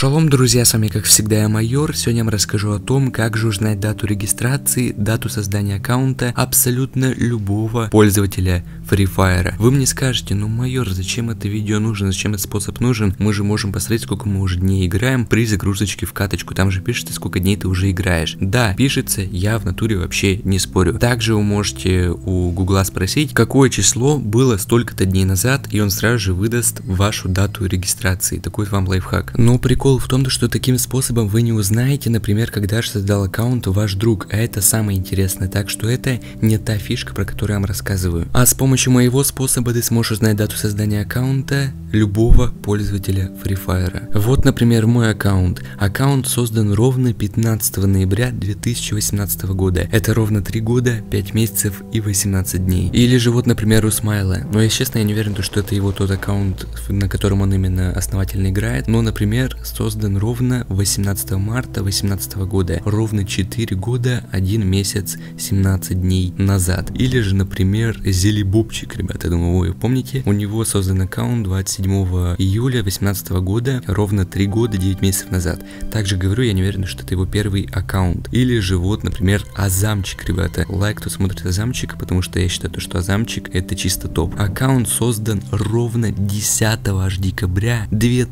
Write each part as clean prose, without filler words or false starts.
Шалом, друзья, с вами как всегда я Майор. Сегодня я вам расскажу о том, как же узнать дату регистрации, дату создания аккаунта абсолютно любого пользователя Free Fire. Вы мне скажете: ну, Майор, зачем это видео нужно, зачем этот способ нужен? Мы же можем посмотреть, сколько мы уже дней играем при загрузочке в каточку. Там же пишется, сколько дней ты уже играешь. Да, пишется, я в натуре вообще не спорю. Также вы можете у Гугла спросить, какое число было столько-то дней назад, и он сразу же выдаст вашу дату регистрации. Такой вам лайфхак. Но прикол в том, что таким способом вы не узнаете, например, когда же создал аккаунт ваш друг, а это самое интересное, так что это не та фишка, про которую я вам рассказываю. А с помощью моего способа ты сможешь узнать дату создания аккаунта любого пользователя Free Fire. Вот, например, мой аккаунт. Аккаунт создан ровно 15 ноября 2018 года. Это ровно 3 года, 5 месяцев и 18 дней. Или же вот, например, у Смайла. Но я, честно, я не уверен, что это его тот аккаунт, на котором он именно основательно играет. Но, например, создан ровно 18 марта 2018 года, ровно 4 года, 1 месяц, 17 дней назад. Или же, например, Зелебобчик, ребята, думаю, вы помните? У него создан аккаунт 27 июля 2018 года, ровно 3 года, 9 месяцев назад. Также говорю, я не уверен, что это его первый аккаунт. Или же вот, например, Азамчик, ребята. Лайк, кто смотрит Азамчика, потому что я считаю, что Азамчик это чисто топ. Аккаунт создан ровно 10 аж декабря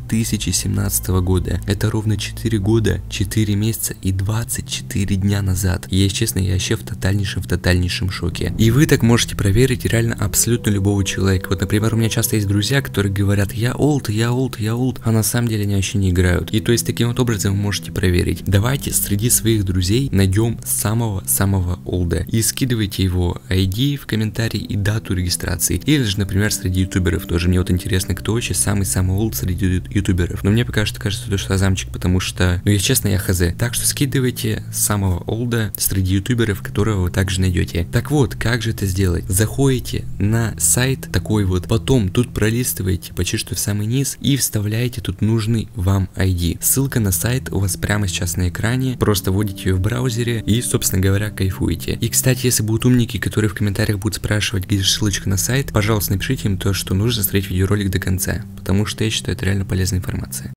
2017 года. Это ровно 4 года, 4 месяца и 24 дня назад. И, если честно, я вообще в тотальнейшем шоке. И вы так можете проверить реально абсолютно любого человека. Вот, например, у меня часто есть друзья, которые говорят: я олд, а на самом деле они вообще не играют. И то есть таким вот образом вы можете проверить. Давайте среди своих друзей найдем самого олда и скидывайте его ID в комментарии и дату регистрации. Или же, например, среди ютуберов тоже. Мне вот интересно, кто вообще самый олд среди ютуберов. Но мне пока что кажется, что Азамчик, потому что, ну, если честно, я хз. Так что скидывайте самого олда среди ютуберов, которого вы также найдете. Так вот, как же это сделать? Заходите на сайт такой вот, потом тут пролистываете почти что в самый низ и вставляете тут нужный вам ID. Ссылка на сайт у вас прямо сейчас на экране, просто вводите ее в браузере и, собственно говоря, кайфуете. И, кстати, если будут умники, которые в комментариях будут спрашивать, где же ссылочка на сайт, пожалуйста, напишите им то, что нужно смотреть видеоролик до конца, потому что я считаю, это реально полезная информация.